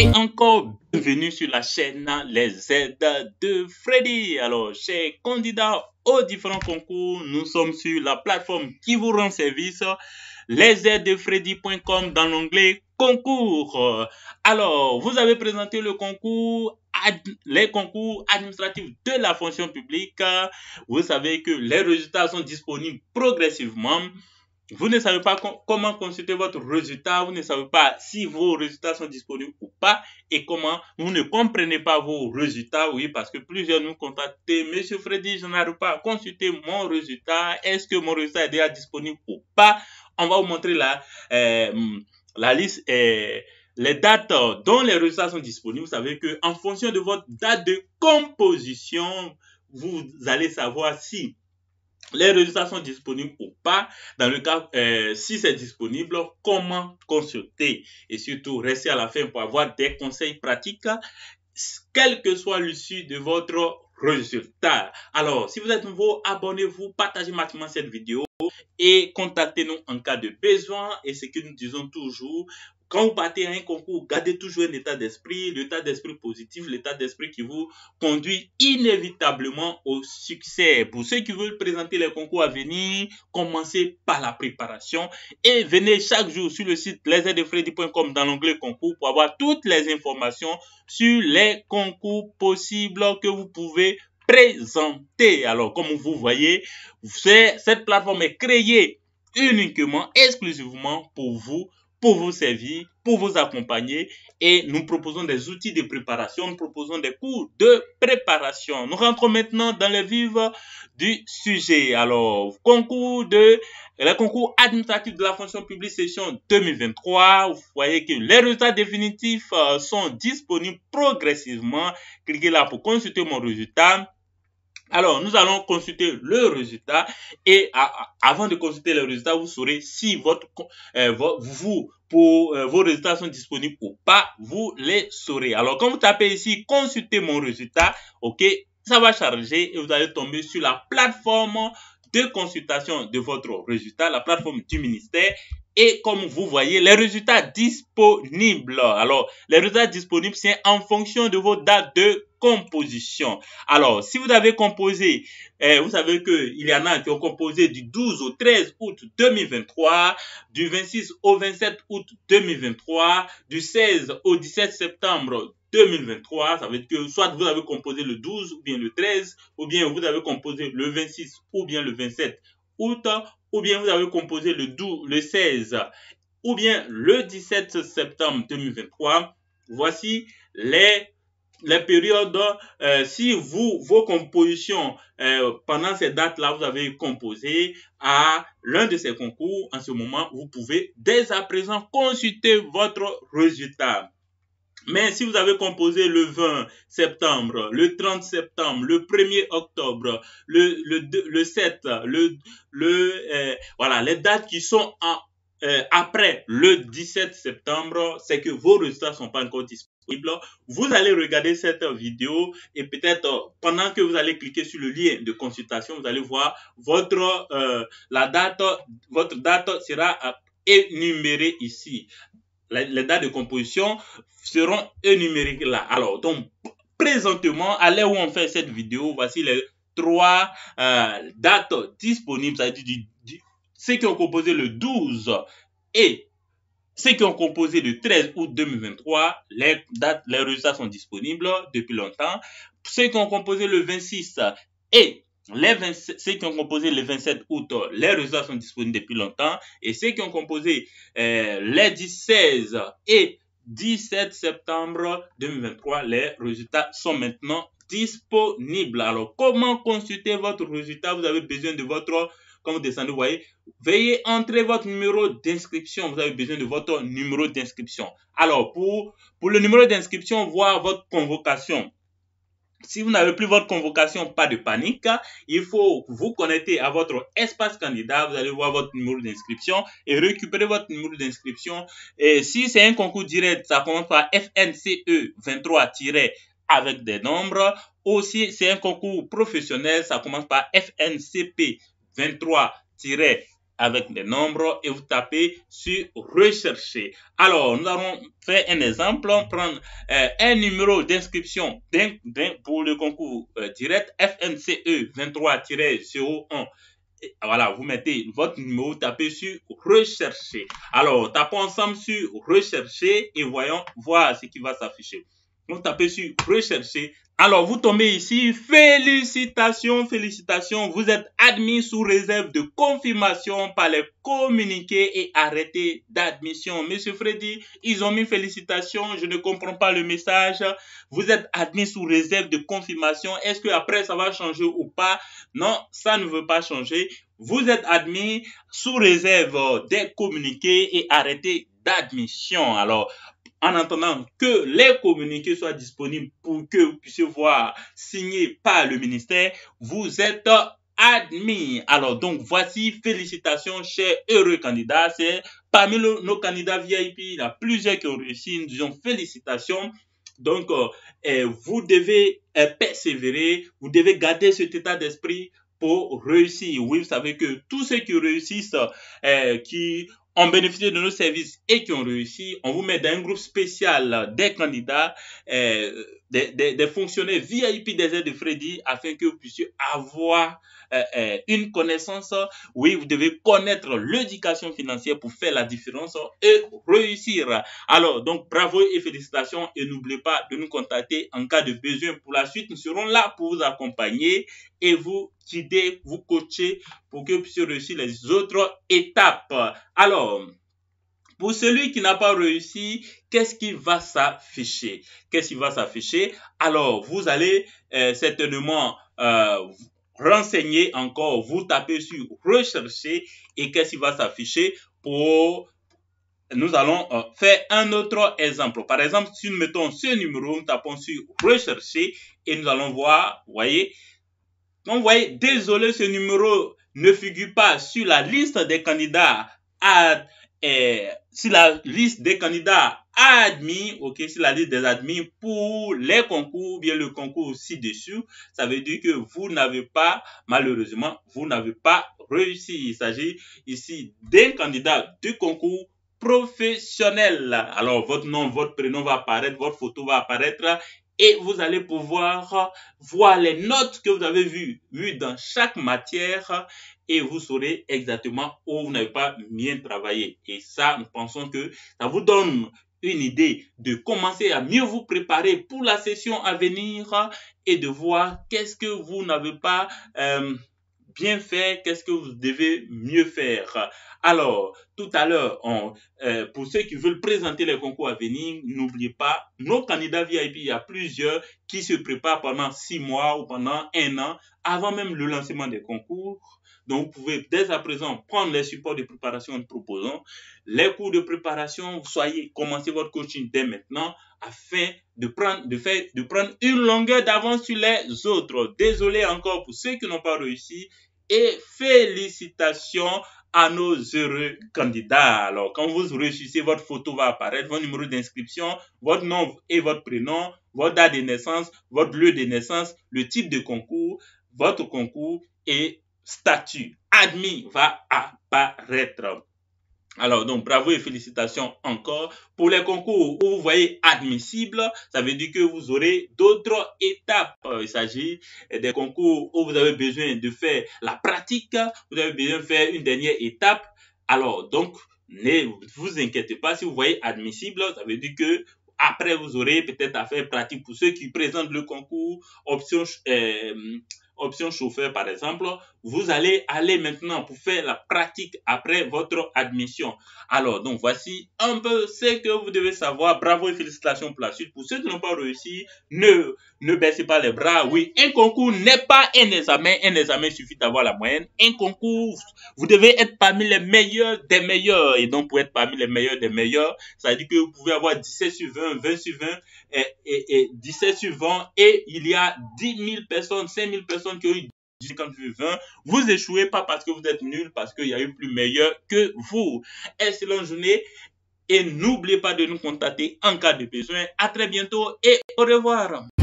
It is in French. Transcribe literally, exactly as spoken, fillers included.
Et encore bienvenue sur la chaîne Les Aides de Freddy. Alors, chers candidats aux différents concours, nous sommes sur la plateforme qui vous rend service, les aides de freddy point com, dans l'onglet concours. Alors, vous avez présenté le concours, les concours administratifs de la fonction publique. Vous savez que les résultats sont disponibles progressivement. Vous ne savez pas comment consulter votre résultat, vous ne savez pas si vos résultats sont disponibles ou pas et comment vous ne comprenez pas vos résultats. Oui, parce que plusieurs nous contactent. Monsieur Freddy, je n'arrive pas à consulter mon résultat. Est-ce que mon résultat est déjà disponible ou pas? On va vous montrer la, euh, la liste, euh, les dates dont les résultats sont disponibles. Vous savez que en fonction de votre date de composition, vous allez savoir si les résultats sont disponibles ou pas. Dans le cas, euh, si c'est disponible, comment consulter? Et surtout, restez à la fin pour avoir des conseils pratiques, quel que soit l'issue de votre résultat. Alors, si vous êtes nouveau, abonnez-vous, partagez maximum cette vidéo et contactez-nous en cas de besoin. Et ce que nous disons toujours, quand vous partez à un concours, gardez toujours un état d'esprit, l'état d'esprit positif, l'état d'esprit qui vous conduit inévitablement au succès. Pour ceux qui veulent présenter les concours à venir, commencez par la préparation et venez chaque jour sur le site les aides de freddy point com dans l'onglet concours pour avoir toutes les informations sur les concours possibles que vous pouvez présenter. Alors, comme vous voyez, cette plateforme est créée uniquement, exclusivement pour vous, pour vous servir, pour vous accompagner, et nous proposons des outils de préparation, nous proposons des cours de préparation. Nous rentrons maintenant dans le vif du sujet. Alors, concours de, le concours administratif de la fonction publique session deux mille vingt-trois. Vous voyez que les résultats définitifs sont disponibles progressivement. Cliquez là pour consulter mon résultat. Alors, nous allons consulter le résultat et à, à, avant de consulter le résultat, vous saurez si votre, euh, votre vous, pour euh, vos résultats sont disponibles ou pas, vous les saurez. Alors, quand vous tapez ici, consulter mon résultat, ok, ça va charger et vous allez tomber sur la plateforme de consultation de votre résultat, la plateforme du ministère. Et comme vous voyez, les résultats disponibles. Alors, les résultats disponibles, c'est en fonction de vos dates de composition. Alors, si vous avez composé, eh, vous savez qu'il y en a qui ont composé du douze au treize août deux mille vingt-trois, du vingt-six au vingt-sept août deux mille vingt-trois, du seize au dix-sept septembre deux mille vingt-trois, ça veut dire que soit vous avez composé le douze ou bien le treize, ou bien vous avez composé le vingt-six ou bien le vingt-sept août, ou bien vous avez composé le douze, le seize, ou bien le dix-sept septembre deux mille vingt-trois. Voici les, les périodes, euh, si vous, vos compositions, euh, pendant ces dates-là, vous avez composé à l'un de ces concours, en ce moment, vous pouvez dès à présent consulter votre résultat. Mais si vous avez composé le vingt septembre, le trente septembre, le premier octobre, le, le, le sept, le, le, euh, voilà, les dates qui sont en, euh, après le dix-sept septembre, c'est que vos résultats ne sont pas encore disponibles. Vous allez regarder cette vidéo et peut-être euh, pendant que vous allez cliquer sur le lien de consultation, vous allez voir votre, euh, la date, votre date sera énumérée ici. Les dates de composition seront énumérées là. Alors, donc, présentement, à l'heure où on fait cette vidéo, voici les trois euh, dates disponibles, c'est-à-dire du, du, ceux qui ont composé le douze et ceux qui ont composé le treize août deux mille vingt-trois, les dates, les résultats sont disponibles depuis longtemps. Ceux qui ont composé le vingt-six et les vingt, ceux qui ont composé le vingt-sept août, les résultats sont disponibles depuis longtemps. Et ceux qui ont composé euh, les dix-sept et dix-sept septembre deux mille vingt-trois, les résultats sont maintenant disponibles. Alors, comment consulter votre résultat? Vous avez besoin de votre, quand vous descendez, vous voyez, veuillez entrer votre numéro d'inscription. Vous avez besoin de votre numéro d'inscription. Alors, pour, pour le numéro d'inscription, voir votre convocation. Si vous n'avez plus votre convocation, pas de panique. Il faut vous connecter à votre espace candidat. Vous allez voir votre numéro d'inscription et récupérer votre numéro d'inscription. Et si c'est un concours direct, ça commence par F N C E vingt-trois avec des nombres. Ou si c'est un concours professionnel, ça commence par F N C P vingt-trois avec des nombres et vous tapez sur rechercher. Alors, nous allons faire un exemple, prendre euh, un numéro d'inscription pour le concours euh, direct F N C E vingt-trois tiret zéro un. Voilà, vous mettez votre numéro, tapez sur rechercher. Alors, tapons ensemble sur rechercher et voyons voir ce qui va s'afficher. Donc, tapez sur rechercher. Alors, vous tombez ici. Félicitations, félicitations. Vous êtes admis sous réserve de confirmation par les communiqués et arrêtés d'admission. Monsieur Freddy, ils ont mis félicitations. Je ne comprends pas le message. Vous êtes admis sous réserve de confirmation. Est-ce que après ça va changer ou pas? Non, ça ne veut pas changer. Vous êtes admis sous réserve des communiqués et arrêtés d'admission. Alors, en attendant que les communiqués soient disponibles pour que vous puissiez voir signé par le ministère, vous êtes admis. Alors, donc, voici, félicitations, chers heureux candidats. C'est parmi le, nos candidats V I P, il y a plusieurs qui ont réussi. Nous disons félicitations. Donc, euh, vous devez euh, persévérer, vous devez garder cet état d'esprit pour réussir. Oui, vous savez que tous ceux qui réussissent, euh, qui ont bénéficié de nos services et qui ont réussi, on vous met dans un groupe spécial des candidats, euh, des, des, des fonctionnaires V I P des aides de Freddy afin que vous puissiez avoir euh, euh, une connaissance. Oui, vous devez connaître l'éducation financière pour faire la différence et réussir. Alors, donc, bravo et félicitations et n'oubliez pas de nous contacter en cas de besoin pour la suite. Nous serons là pour vous accompagner et vous guider, vous coacher pour que vous puissiez réussir les autres étapes. Alors, pour celui qui n'a pas réussi, qu'est-ce qui va s'afficher? Qu'est-ce qui va s'afficher? Alors, vous allez euh, certainement euh, renseigner encore, vous tapez sur rechercher et qu'est-ce qui va s'afficher pour... Nous allons euh, faire un autre exemple. Par exemple, si nous mettons ce numéro, nous tapons sur rechercher et nous allons voir, vous voyez, donc vous voyez, désolé, ce numéro ne figure pas sur la liste des candidats à, euh, sur la liste des candidats admis, ok, sur la liste des admis pour les concours, bien le concours ci-dessus. Ça veut dire que vous n'avez pas, malheureusement, vous n'avez pas réussi. Il s'agit ici d'un candidat du concours professionnel. Alors, votre nom, votre prénom va apparaître, votre photo va apparaître et vous allez pouvoir voir les notes que vous avez vues, vues dans chaque matière et vous saurez exactement où vous n'avez pas bien travaillé. Et ça, nous pensons que ça vous donne une idée de commencer à mieux vous préparer pour la session à venir et de voir qu'est-ce que vous n'avez pas euh, bien fait, qu'est-ce que vous devez mieux faire. Alors, tout à l'heure, euh, pour ceux qui veulent présenter les concours à venir, n'oubliez pas, nos candidats V I P, il y a plusieurs qui se préparent pendant six mois ou pendant un an, avant même le lancement des concours. Donc, vous pouvez dès à présent prendre les supports de préparation que nous proposons, les cours de préparation, soyez, commencez votre coaching dès maintenant afin de prendre, de faire, de prendre une longueur d'avance sur les autres. Désolé encore pour ceux qui n'ont pas réussi et félicitations à nos heureux candidats. Alors, quand vous réussissez, votre photo va apparaître, votre numéro d'inscription, votre nom et votre prénom, votre date de naissance, votre lieu de naissance, le type de concours, votre concours et statut admis va apparaître. Alors, donc, bravo et félicitations encore. Pour les concours où vous voyez admissible, ça veut dire que vous aurez d'autres étapes. Il s'agit des concours où vous avez besoin de faire la pratique, vous avez besoin de faire une dernière étape. Alors, donc, ne vous inquiétez pas, si vous voyez admissible, ça veut dire que après, vous aurez peut-être à faire pratique pour ceux qui présentent le concours, option... Euh, option chauffeur par exemple, vous allez aller maintenant pour faire la pratique après votre admission. Alors, donc voici un peu ce que vous devez savoir. Bravo et félicitations pour la suite. Pour ceux qui n'ont pas réussi, ne, ne baissez pas les bras. Oui, un concours n'est pas un examen. Un examen suffit d'avoir la moyenne. Un concours, vous devez être parmi les meilleurs des meilleurs. Et donc, pour être parmi les meilleurs des meilleurs, ça veut dire que vous pouvez avoir dix-sept sur vingt, vingt sur vingt et, et, et dix-sept sur vingt et il y a dix mille personnes, cinq mille personnes qui ont eu cinquante sur vingt, vous échouez pas parce que vous êtes nul, parce qu'il y a eu plus meilleur que vous. Excellente journée et n'oubliez pas de nous contacter en cas de besoin. À très bientôt et au revoir.